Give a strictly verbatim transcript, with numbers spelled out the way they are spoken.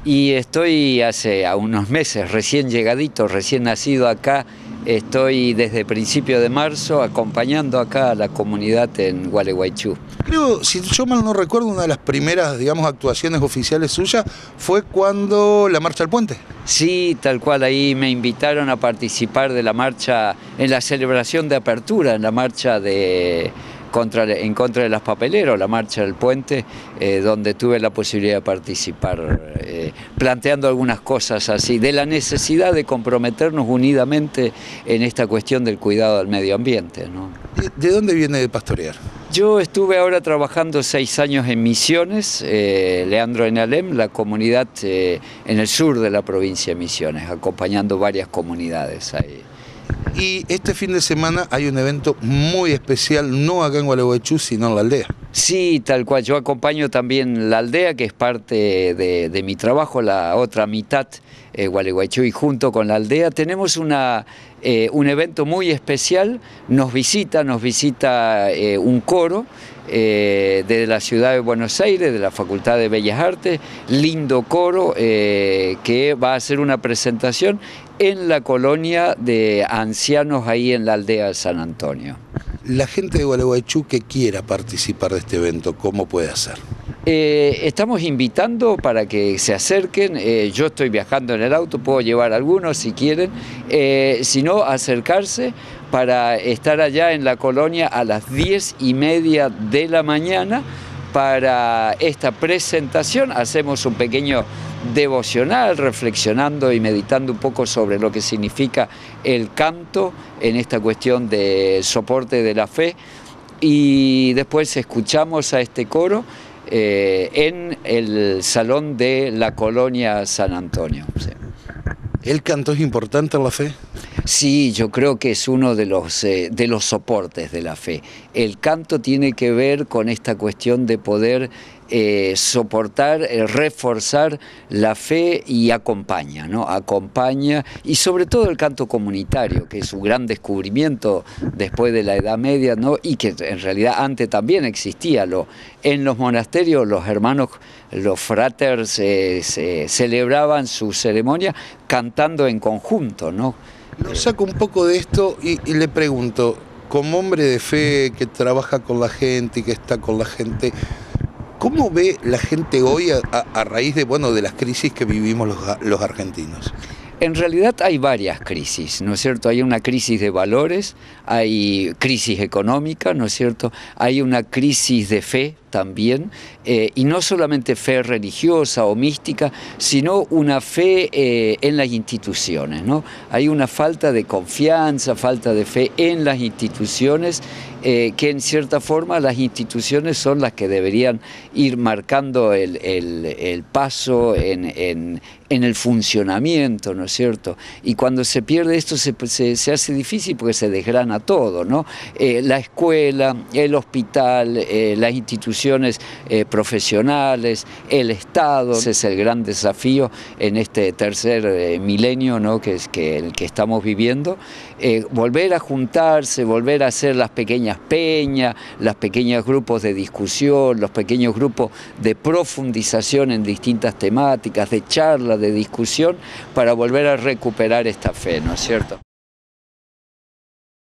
Y estoy hace a unos meses, recién llegadito, recién nacido acá, estoy desde principio de marzo acompañando acá a la comunidad en Gualeguaychú. Creo, si yo mal no recuerdo, una de las primeras, digamos, actuaciones oficiales suyas fue cuando la Marcha al Puente. Sí, tal cual, ahí me invitaron a participar de la marcha, en la celebración de apertura, en la marcha de... Contra, en contra de las papeleros, la marcha del puente, eh, donde tuve la posibilidad de participar, eh, planteando algunas cosas así, de la necesidad de comprometernos unidamente en esta cuestión del cuidado del medio ambiente, ¿no? ¿De dónde viene de pastorear? Yo estuve ahora trabajando seis años en Misiones, eh, Leandro en Alem, la comunidad eh, en el sur de la provincia de Misiones, acompañando varias comunidades ahí. Y este fin de semana hay un evento muy especial, no acá en Gualeguaychú, sino en la aldea. Sí, tal cual. Yo acompaño también la aldea, que es parte de, de mi trabajo, la otra mitad, eh, Gualeguaychú, y junto con la aldea tenemos una, eh, un evento muy especial. Nos visita, nos visita eh, un coro eh, de la ciudad de Buenos Aires, de la Facultad de Bellas Artes, lindo coro eh, que va a hacer una presentación en la colonia de ancianos ahí en la aldea de San Antonio. La gente de Gualeguaychú que quiera participar de este evento, ¿cómo puede hacer? Eh, estamos invitando para que se acerquen. Eh, yo estoy viajando en el auto, puedo llevar algunos si quieren, eh, si no, acercarse para estar allá en la colonia a las diez y media de la mañana para esta presentación. Hacemos un pequeño devocional, reflexionando y meditando un poco sobre lo que significa el canto en esta cuestión de soporte de la fe, y después escuchamos a este coro eh, en el salón de la colonia San Antonio. Sí. ¿El canto es importante en la fe? Sí, yo creo que es uno de los, eh, de los soportes de la fe. El canto tiene que ver con esta cuestión de poder eh, soportar, eh, reforzar la fe, y acompaña, ¿no? Acompaña, y sobre todo el canto comunitario, que es un gran descubrimiento después de la Edad Media, ¿no? Y que en realidad antes también existía. Lo, en los monasterios los hermanos, los fraters, eh, se celebraban su ceremonia cantando en conjunto, ¿no? Lo saco un poco de esto y, y le pregunto, como hombre de fe que trabaja con la gente y que está con la gente, ¿cómo ve la gente hoy a, a, a raíz de, bueno, de las crisis que vivimos los, los argentinos? En realidad hay varias crisis, ¿no es cierto? Hay una crisis de valores, hay crisis económica, ¿no es cierto? Hay una crisis de fe también, eh, y no solamente fe religiosa o mística, sino una fe eh, en las instituciones, ¿no? Hay una falta de confianza, falta de fe en las instituciones, eh, que en cierta forma las instituciones son las que deberían ir marcando el, el, el paso en, en, en el funcionamiento, ¿no es cierto? Y cuando se pierde esto se, se, se hace difícil porque se desgrana todo, ¿no? Eh, la escuela, el hospital, eh, las instituciones Eh, profesionales, el Estado. Ese es el gran desafío en este tercer eh, milenio, ¿no? que es que el que estamos viviendo, eh, volver a juntarse, volver a hacer las pequeñas peñas, los pequeños grupos de discusión, los pequeños grupos de profundización en distintas temáticas, de charla, de discusión, para volver a recuperar esta fe, ¿no es cierto?